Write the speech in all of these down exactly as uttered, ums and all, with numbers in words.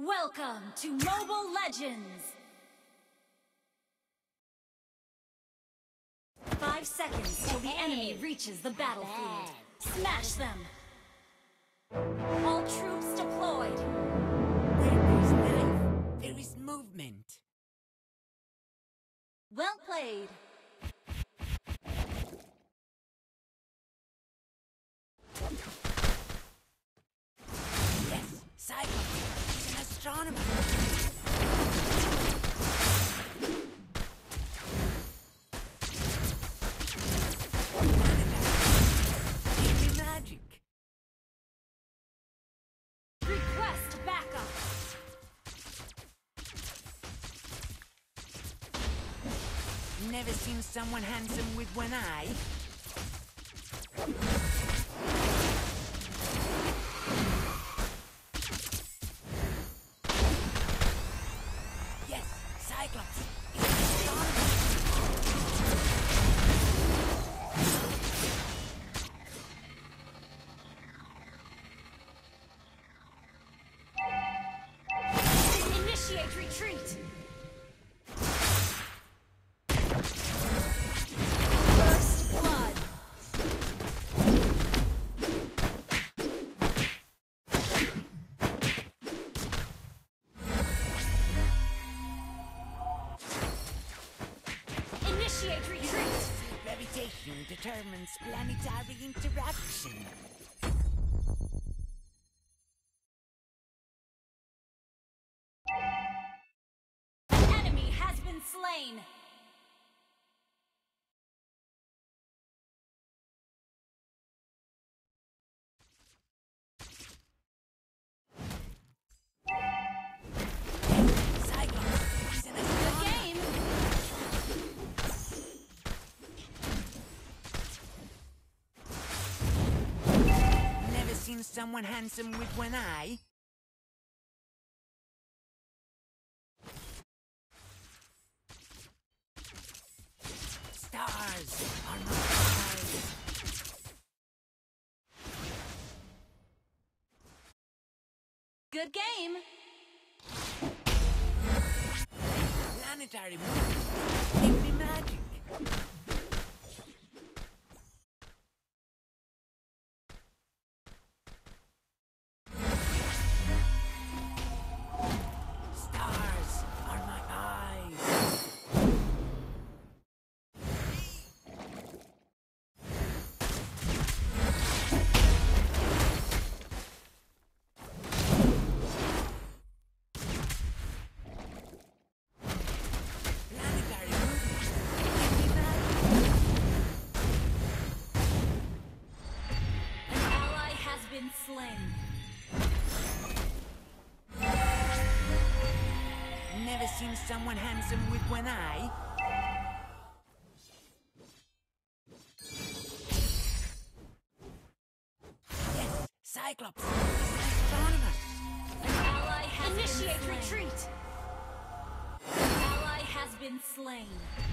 Welcome to Mobile Legends! Five seconds till the enemy reaches the battlefield. Smash them! All troops deployed! Where is life? There is movement. Well played! Yes, Cyclops is an astronomer. Give me magic. Request backup! Never seen someone handsome with one eye. Yes, Cyclops is an astronomer. Initiate retreat! First blood! Initiate retreat! Gravitation determines planetary interaction. Enemy has been slain! Cyclops is an Good astronomer. game! Never seen someone handsome with one eye. Stars are my eyes. Good game! Planetary movement. Give me magic. Stars are my eyes. Planetary movement. Give me magic. An ally has been slain. Never seen someone handsome with one eye. Yes, Cyclops is an astronomer. An ally has Initiate been slain. retreat! An ally has been slain.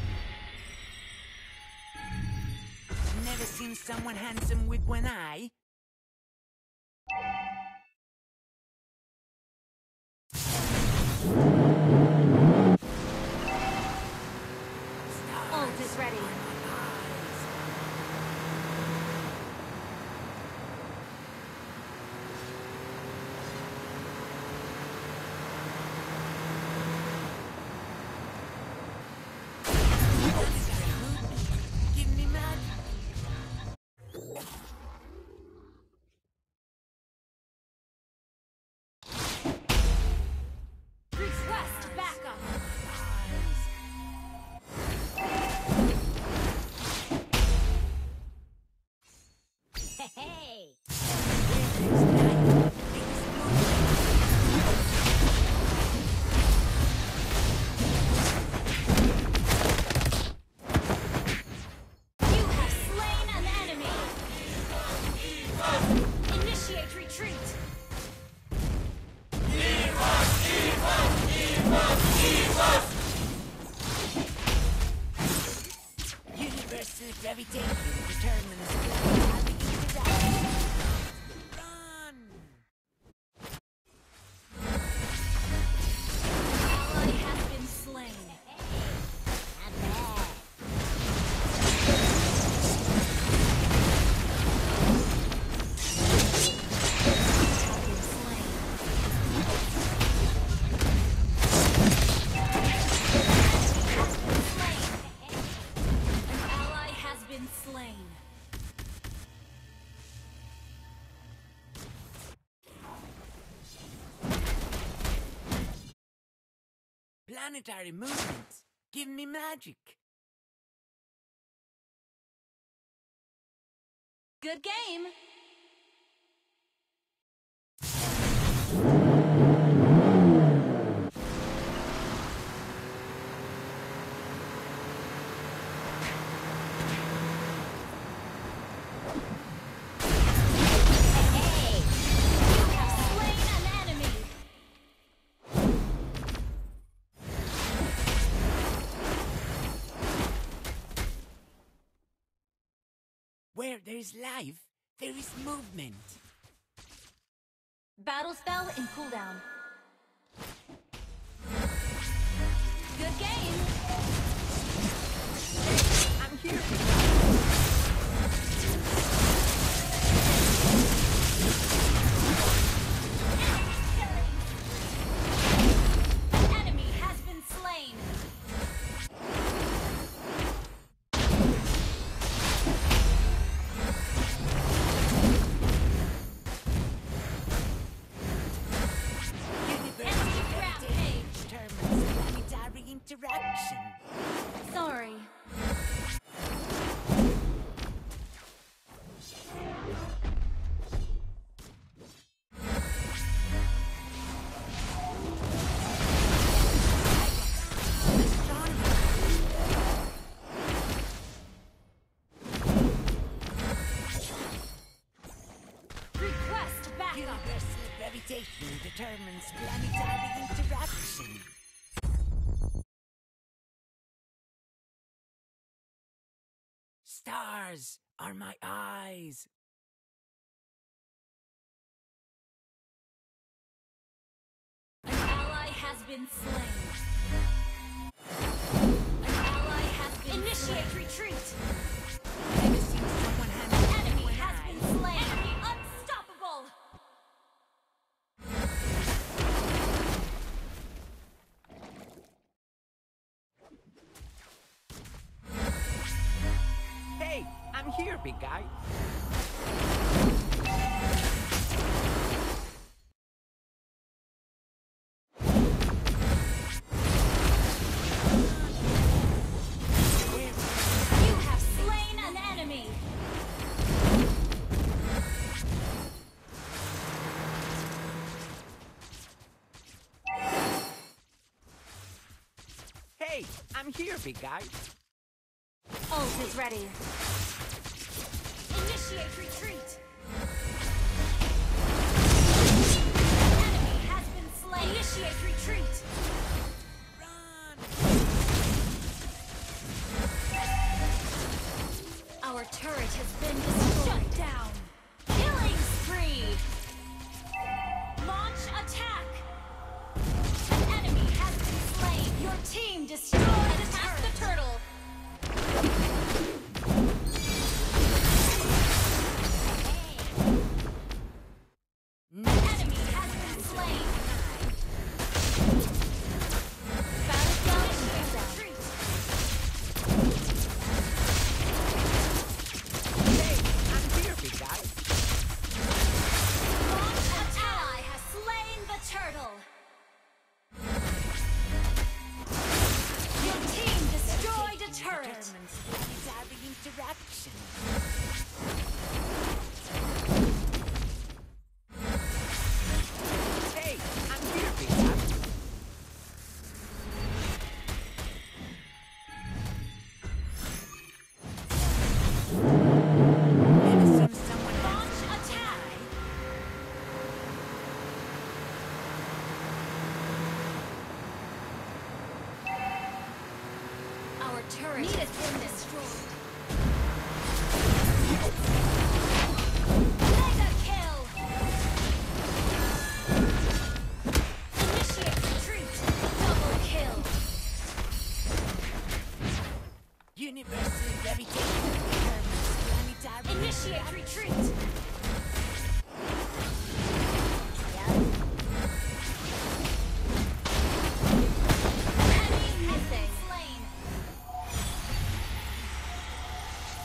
Never seen someone handsome with one eye. Ult is ready. planetary movements. Give me magic. Good game. Where there is life, there is movement. Battle spell in cooldown. Good game. I'm here. An enemy has been slain. Interaction. Sorry. Request backup. Universal gravitation determines planetary interaction. Stars are my eyes. An ally has been slain. An ally has been Initiate slain. Retreat. Never seen someone have An enemy has been slain. Enemy unstoppable. Hey, I'm here, big guy. You have slain an enemy. Hey, I'm here, big guy. Ult is ready. Initiate retreat. Enemy has been slain. Initiate retreat. Run! Our turret has been destroyed. Shut down. Killing spree. Launch attack. An enemy has been slain. Your team destroyed the turret. The turtle. Enemy has been slain. Battle spell retreat. Hey, I'm here, big guy. Launch attack. Ally has slain the turtle. Your team destroyed a turret. Determines planetary interaction. Hey, I'm here, big guy. Never seen someone Launch attack. Our turret has been destroyed. Mega kill. Initiate retreat. Double kill. Universal gravitation determines planetary Initiate retreat. Enemy has been slain.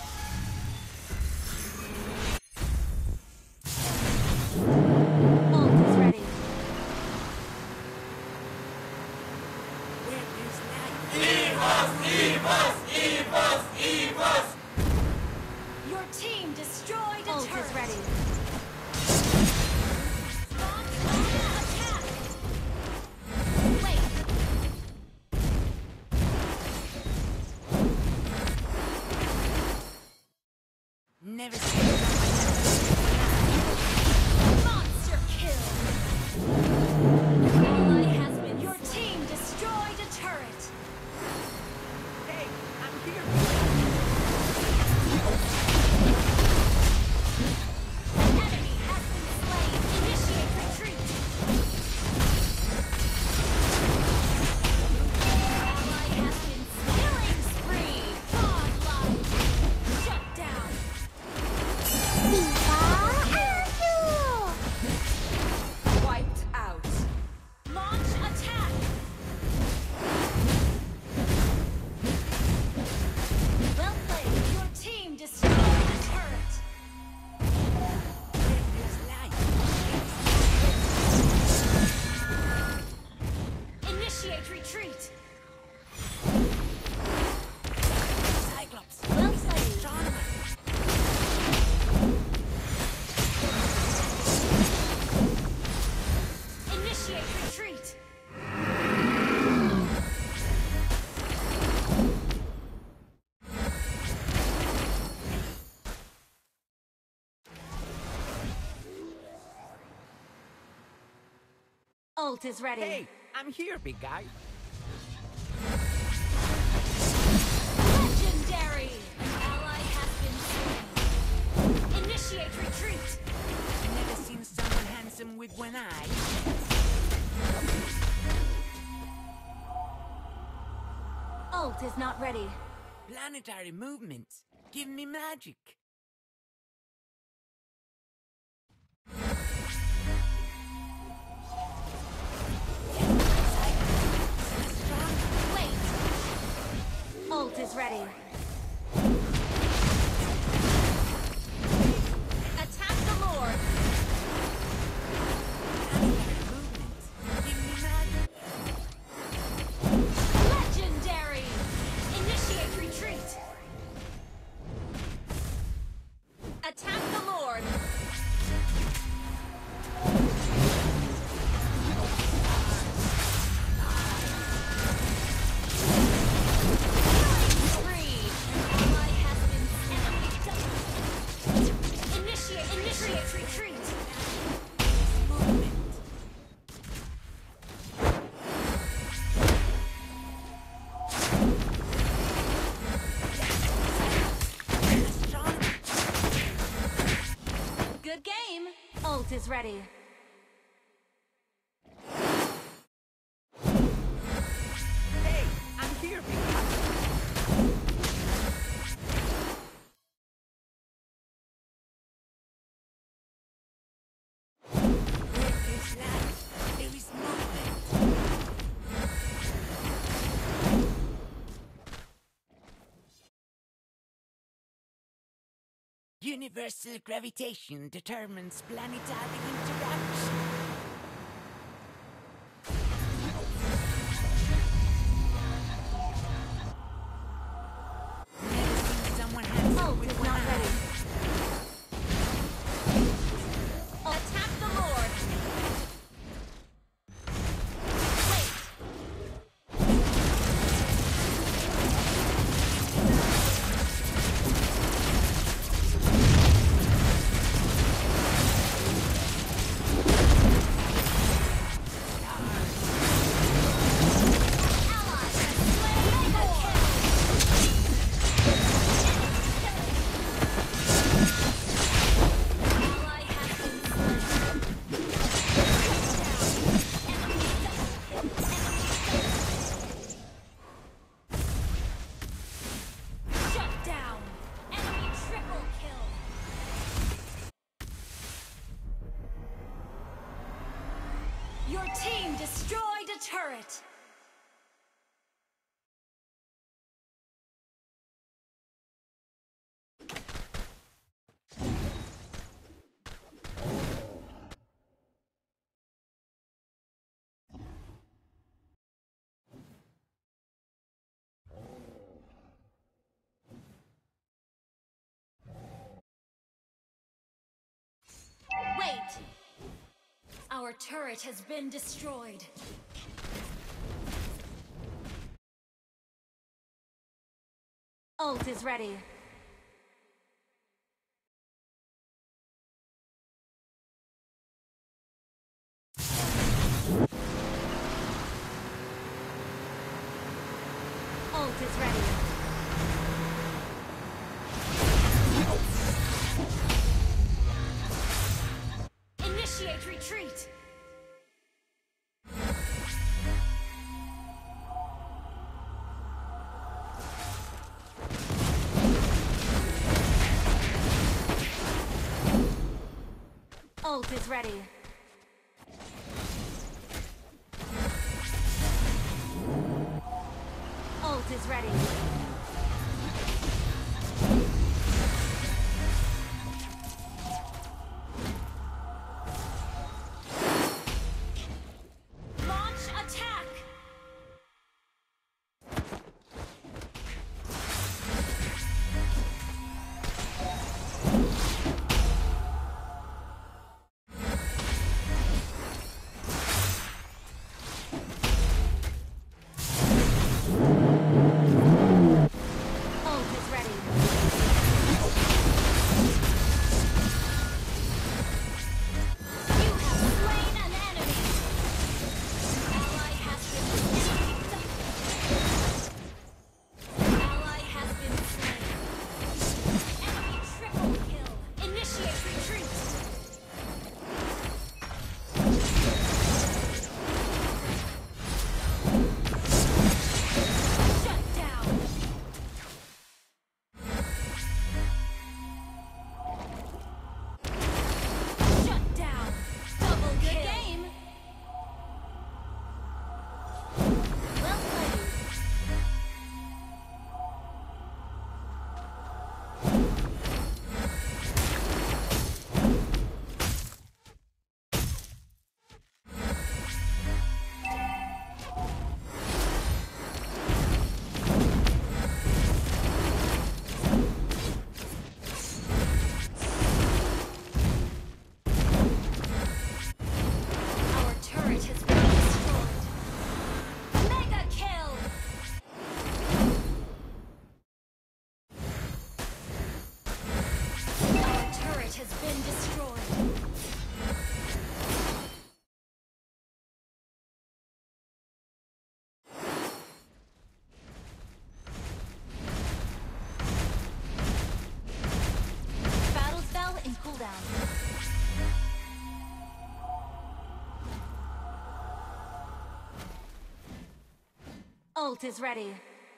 Initiate retreat. Ult is ready. Hey, I'm here, big guy. Legendary! An ally has been slain. Initiate retreat. Never seen someone handsome with one eye. Ult is not ready. Planetary movements. Give me magic. Wait. Ult is ready. Attack the Lord. Planetary movements. Give me magic. Legendary! Initiate retreat. Attack the Lord. Three. Ally has been enemy double. Initiate, initiate retreat. Movement. Strong. Good game. Ult is ready. Hey, I'm here, big guy. There is life. There is movement. Universal gravitation determines planetary interaction. Never seen someone handsome Ult with is one not eye. ready. Attack the Lord. Wait. Ally has slain the kill. Ally has been slain. Enemy double kill. Shut down. Enemy triple kill. Your team destroyed a turret. Wait! Our turret has been destroyed. Ult is ready. Ult is ready. Initiate retreat. Ult is ready. Ult is ready. Launch attack! turret has been destroyed. Mega kill! Our turret has been destroyed. Battle spell in cooldown. Ult is ready.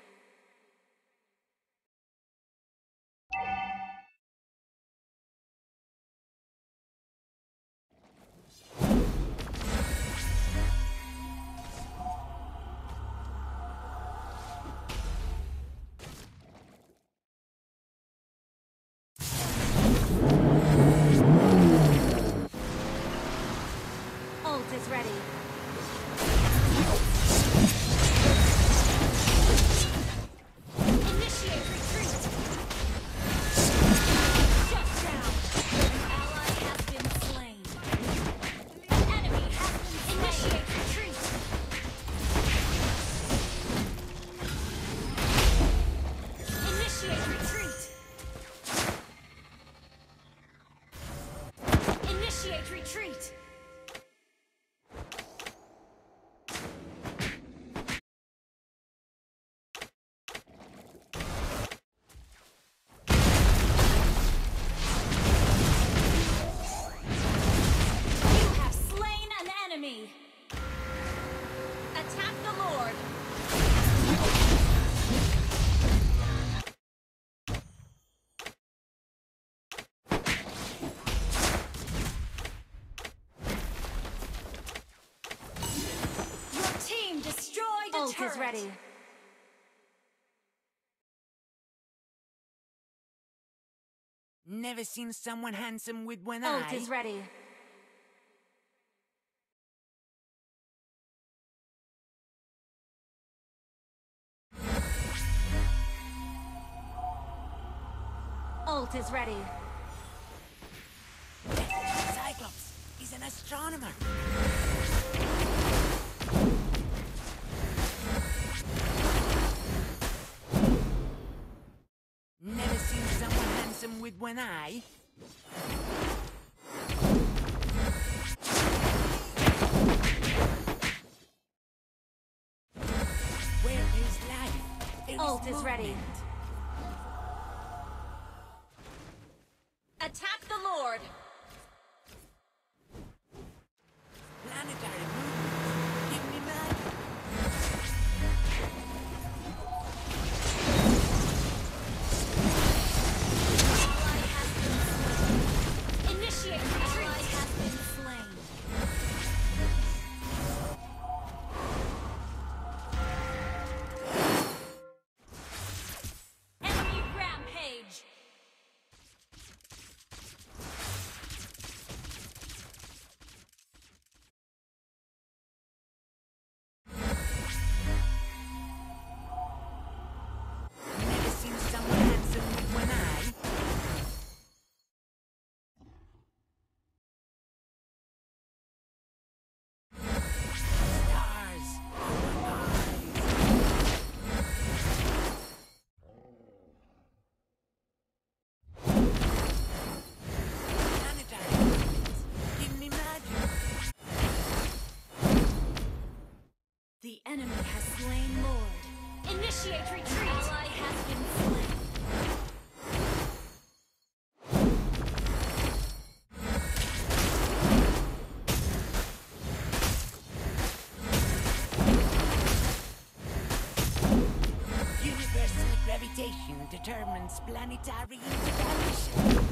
Ult is ready. Initiate retreat. Shut down. An ally has been slain. An enemy has been slain. Initiate retreat. Initiate retreat. Initiate retreat. You have slain an enemy. Attack the Lord. Your team destroyed a Ult turret. is ready. Never seen someone handsome with one Ult eye. is ready. Ult is ready. Cyclops, he's an astronomer. Never seen someone handsome with one eye. Where is life? There Ult is ready. movement. Attack the Lord. Planetary movement. Give me magic. Ally has been slain. Initiate retreat. Ally has been slain. Enemy rampage. Never seen someone handsome with one eye. Stars. Planetary movement. Give me magic. The enemy has slain Lord. Initiate retreat. Ally has been slain. Universal gravitation determines planetary interaction.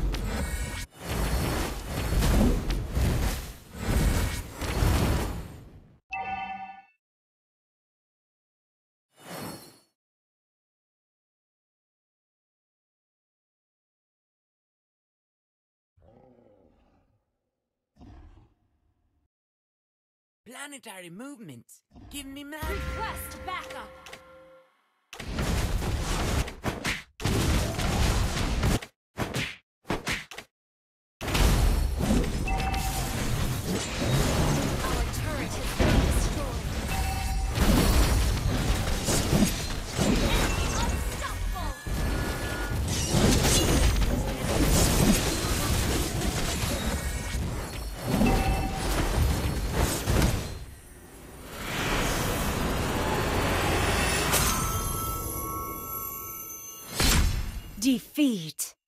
Planetary movements. Give me magic. Request backup. Our turret has Defeat.